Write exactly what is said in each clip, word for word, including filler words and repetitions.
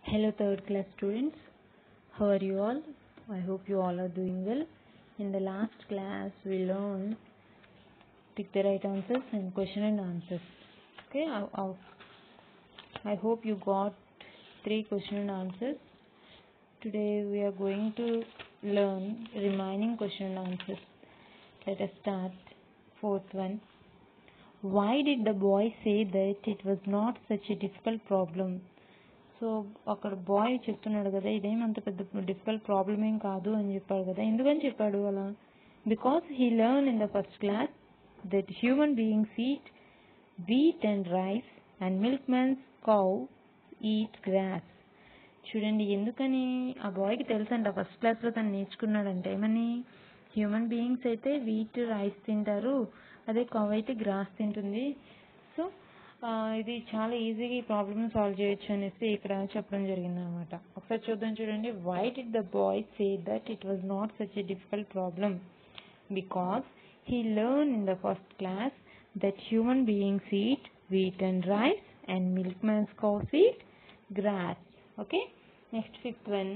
Hello third class students, how are you all? I hope you all are doing well. In the last class we learned pick the right answers and question and answers. Okay, I, I, I hope you got three question and answers. Today we are going to learn remaining question and answers. Let us start. Fourth one. Why did the boy say that it was not such a difficult problem? So అక్కడ boy చెప్తున్నాడు కదా, ఇదేమంత పెద్ద difficult problem ఏం కాదు అని చెప్పాడు కదా. ఎందుకని చెప్పాడు అలా? Because he learn in the first class that human beings eat wheat and rice and milk man's cow eat grass. చూడండి, ఎందుకని ఆ బాయ్కి తెలుసంట, ఫస్ట్ క్లాస్లో తను నేర్చుకున్నాడంటే ఏమని, హ్యూమన్ బీయింగ్స్ అయితే వీట్ రైస్ తింటారు, అదే కౌ అయితే గ్రాస్ తింటుంది. సో ఇది చాలా ఈజీగా ఈ ప్రాబ్లమ్ సాల్వ్ చేయొచ్చు అనేసి ఇక్కడ చెప్పడం జరిగింది అనమాట. ఒకసారి చూద్దాం. చూడండి, why did the boy say that it was not such a difficult problem? Because he learn in the first class that human beings eat wheat and rice and milk man's cows eat grass. Okay, next fifth one.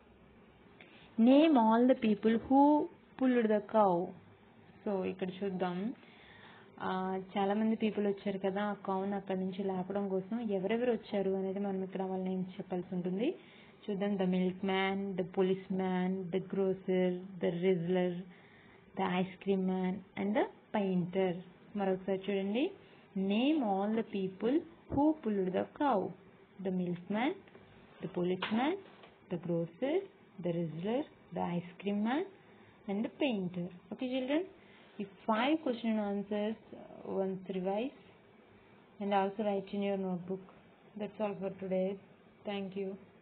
Name all the people who pulled the cow. So ఇక్కడ చూద్దాం, చాలామంది people వచ్చారు కదా ఆ కౌను అక్కడి నుంచి లేపడం కోసం. ఎవరెవరు వచ్చారు అనేది మనం ఇక్కడ వాళ్ళ నేమ్స్ చెప్పాల్సి ఉంటుంది. చూద్దాం. The milk man, the police man, the grocer, the wrestler, the ice cream man and the painter. మరొకసారి చూడండి. Name all the people who pulled the cow. The milk man, the police man, the grocer, the wrestler, the ice cream man and the painter. Okay children, if five question and answers uh, once revise and also write in your notebook. That's all for today. Thank you.